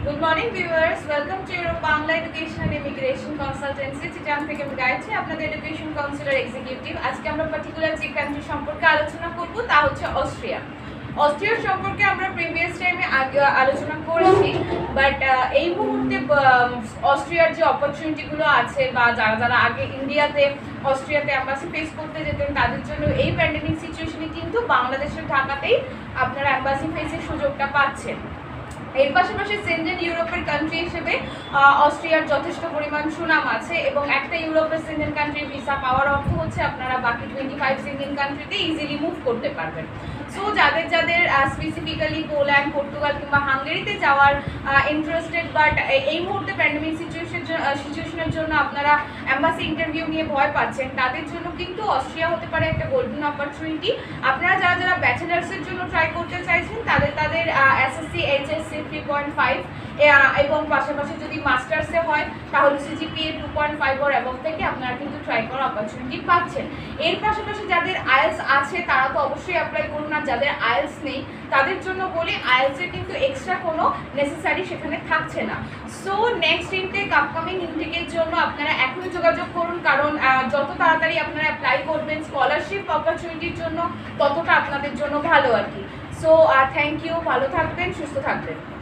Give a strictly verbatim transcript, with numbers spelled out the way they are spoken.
Good morning viewers, welcome to Europe Bangla Education and Immigration Consultancy Chittagong থেকে আমি গাইছি আপনাদের এডুকেশন কাউন্সিলর এক্সিকিউটিভ। আজকে আমরা পার্টিকুলার যে কান্ট্রি সম্পর্কে আলোচনা করব তা হচ্ছে অস্ট্রিয়া। অস্ট্রিয়ার সম্পর্কে আমরা প্রিভিয়াস টাইমে আলোচনা করেছি, বাট এই মুহূর্তে অস্ট্রিয়ার যে অপরচুনিটিগুলো আছে বা যারা যারা আগে ইন্ডিয়াতে অস্ট্রিয়াতে অ্যাম্বাসি ফেস করতে যেতেন তাদের জন্য এই প্যান্ডেমিক সিচুয়েশনে কিন্তু বাংলাদেশের ঢাকাতেই আপনারা অ্যাম্বাসি ফেসের সুযোগটা পাচ্ছেন। এর পাশাপাশি সেন্ট্রাল ইউরোপের কান্ট্রি হিসেবে অস্ট্রিয়ার যথেষ্ট পরিমাণ সুনাম আছে এবং একটা ইউরোপের সেন্ট্রাল কান্ট্রির ভিসা পাওয়ার অর্থ হচ্ছে আপনারা বাকি টোয়েন্টি ফাইভ সেন্ট্রাল কান্ট্রিতে ইজিলি মুভ করতে পারবেন। সো যাদের যাদের স্পেসিফিক্যালি পোল্যান্ড, পর্তুগাল কিংবা হাঙ্গেরিতে যাওয়ার ইন্টারেস্টেড, বাট এই মুহূর্তে প্যান্ডেমিক সিচুয়েশন সিচুয়েশনের জন্য আপনারা অ্যাম্বাসি ইন্টারভিউ নিয়ে ভয় পাচ্ছেন, তাদের জন্য কিন্তু অস্ট্রিয়া হতে পারে একটা গোল্ডেন অপরচুনিটি। আপনারা যারা যারা ব্যাচেলার্সের জন্য ট্রাই করতে চাইছেন তাদের তাদের SSC, HSC three point five এবং পাশাপাশি যদি মাস্টার্সে হয় তাহলে CGPA two point five or এবং থেকে আপনারা কিন্তু ট্রাই করার অপরচুনিটি পাচ্ছেন। এর পাশাপাশি যাদের আইএলস আছে তারা তো অবশ্যই অ্যাপ্লাই করুন, আর যাদের আইএলস নেই তাদের জন্য বলি আইএলসের কিন্তু এক্সট্রা কোনো নেসেসারি সেখানে থাকছে না। সো নেক্সট ইনটেক, আপকামিং ইনটেকের জন্য আপনারা এখনই যোগাযোগ করুন, কারণ যত তাড়াতাড়ি আপনারা অ্যাপ্লাই করবেন স্কলারশিপ অপরচুনিটির জন্য ততটা আপনাদের জন্য ভালো আর কি। সো থ্যাংক ইউ, ভালো থাকবেন, সুস্থ থাকবেন।